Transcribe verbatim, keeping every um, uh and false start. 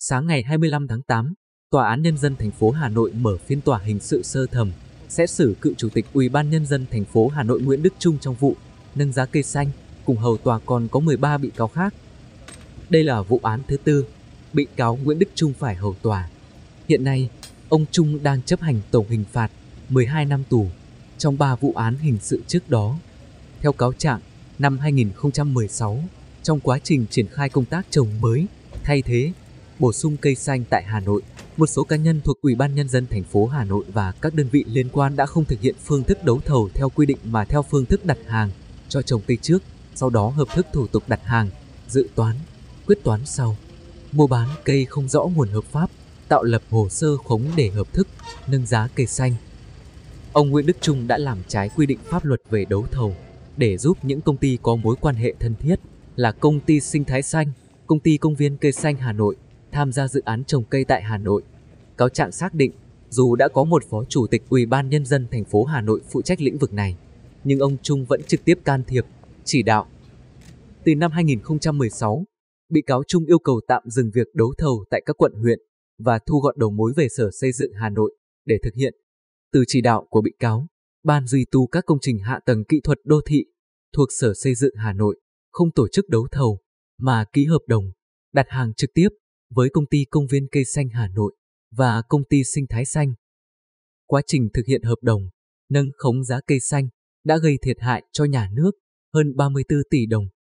Sáng ngày hai mươi lăm tháng tám, Tòa án Nhân dân thành phố Hà Nội mở phiên tòa hình sự sơ thẩm, xét xử cựu Chủ tịch Ủy ban Nhân dân thành phố Hà Nội Nguyễn Đức Chung trong vụ nâng giá cây xanh, cùng hầu tòa còn có mười ba bị cáo khác. Đây là vụ án thứ tư, bị cáo Nguyễn Đức Chung phải hầu tòa. Hiện nay, ông Chung đang chấp hành tổng hình phạt mười hai năm tù trong ba vụ án hình sự trước đó. Theo cáo trạng, năm hai nghìn không trăm mười sáu, trong quá trình triển khai công tác trồng mới, thay thế, bổ sung cây xanh tại Hà Nội, một số cá nhân thuộc Ủy ban Nhân dân thành phố Hà Nội và các đơn vị liên quan đã không thực hiện phương thức đấu thầu theo quy định mà theo phương thức đặt hàng cho trồng cây trước, sau đó hợp thức thủ tục đặt hàng, dự toán, quyết toán sau, mua bán cây không rõ nguồn hợp pháp, tạo lập hồ sơ khống để hợp thức nâng giá cây xanh. Ông Nguyễn Đức Chung đã làm trái quy định pháp luật về đấu thầu để giúp những công ty có mối quan hệ thân thiết là Công ty Sinh Thái Xanh, Công ty Công viên Cây Xanh Hà Nội tham gia dự án trồng cây tại Hà Nội. Cáo trạng xác định, dù đã có một phó chủ tịch Ủy ban Nhân dân thành phố Hà Nội phụ trách lĩnh vực này, nhưng ông Chung vẫn trực tiếp can thiệp, chỉ đạo. Từ năm hai nghìn không trăm mười sáu, bị cáo Chung yêu cầu tạm dừng việc đấu thầu tại các quận huyện và thu gọn đầu mối về Sở Xây dựng Hà Nội để thực hiện. Từ chỉ đạo của bị cáo, Ban duy tu các công trình hạ tầng kỹ thuật đô thị thuộc Sở Xây dựng Hà Nội không tổ chức đấu thầu mà ký hợp đồng đặt hàng trực tiếp với Công ty Công viên Cây Xanh Hà Nội và Công ty Sinh Thái Xanh. Quá trình thực hiện hợp đồng nâng khống giá cây xanh đã gây thiệt hại cho nhà nước hơn ba mươi tư tỷ đồng.